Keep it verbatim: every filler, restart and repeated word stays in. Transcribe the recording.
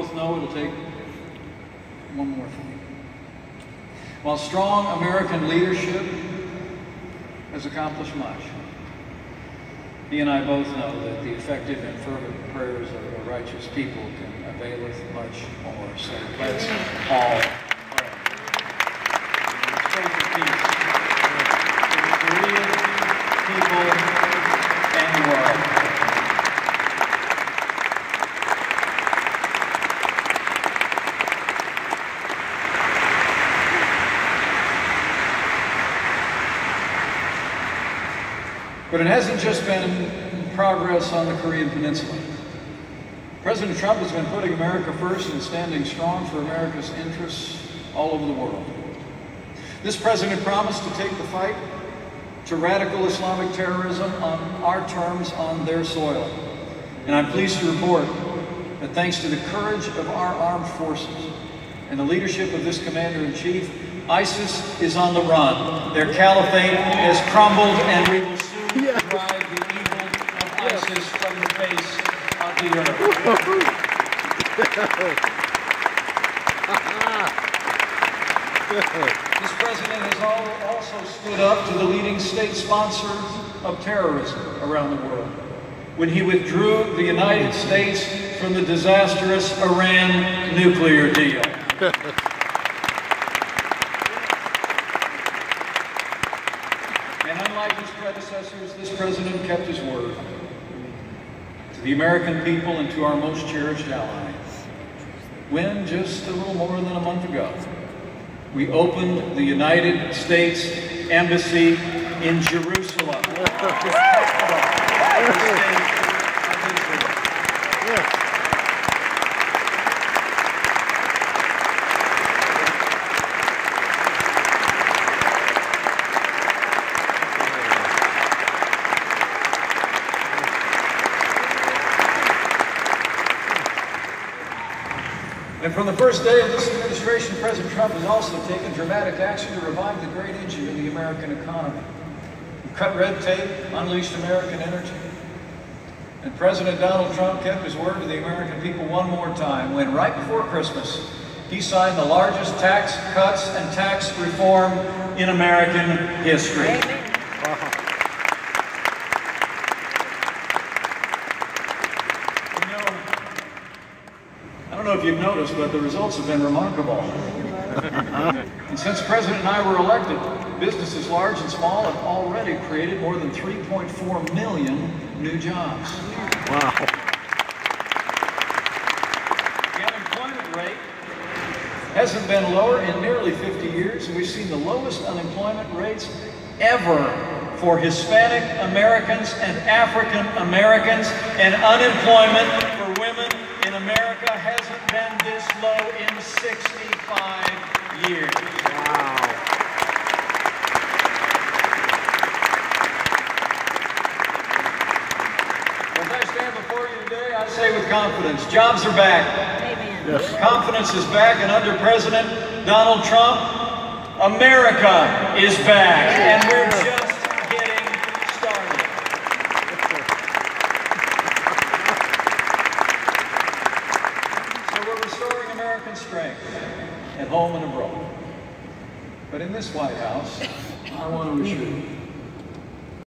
both know it'll take one more thing. While strong American leadership has accomplished much, he and I both know that the effective and fervent prayers of a righteous people can availeth much more. So let's all pray. Let's pray for peace for the Korean people and the world. But it hasn't just been progress on the Korean Peninsula. President Trump has been putting America first and standing strong for America's interests all over the world. This president promised to take the fight to radical Islamic terrorism on our terms on their soil. And I'm pleased to report that thanks to the courage of our armed forces and the leadership of this commander-in-chief, ISIS is on the run. Their caliphate has crumbled, and we will soon Yeah. drive the evil of ISIS from the face of the earth. This president has al- also stood up to the leading state sponsors of terrorism around the world when he withdrew the United States from the disastrous Iran nuclear deal. And unlike his predecessors, this president kept his word to the American people and to our most cherished ally. When, just a little more than a month ago, we opened the United States Embassy in Jerusalem. And from the first day of this administration, President Trump has also taken dramatic action to revive the great engine of the American economy. He cut red tape, unleashed American energy. And President Donald Trump kept his word to the American people one more time when, right before Christmas, he signed the largest tax cuts and tax reform in American history. Amen. I don't know if you've noticed, but the results have been remarkable. And since the President and I were elected, businesses large and small have already created more than three point four million new jobs. Wow. The unemployment rate hasn't been lower in nearly fifty years, and we've seen the lowest unemployment rates ever for Hispanic Americans and African Americans, and unemployment for women in America hasn't been this low in sixty-five years. Wow. As I stand before you today, I say with confidence, jobs are back. Amen. Yes. Confidence is back, and under President Donald Trump, America is back, and we're just getting started. So we're restoring American strength at home and abroad. But in this White House, I want to assure you,